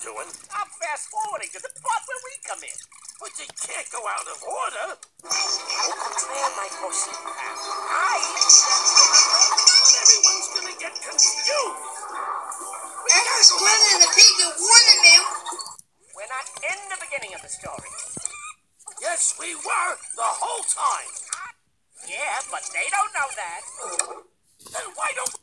doing? I'm fast-forwarding to the part where we come in. But they can't go out of order. Au contraire, my prochain pal. But everyone's gonna get confused. I'm not splitting the pig and warning them. We're not in the beginning of the story. Yes, we were the whole time. Yeah, but they don't know that. Then why don't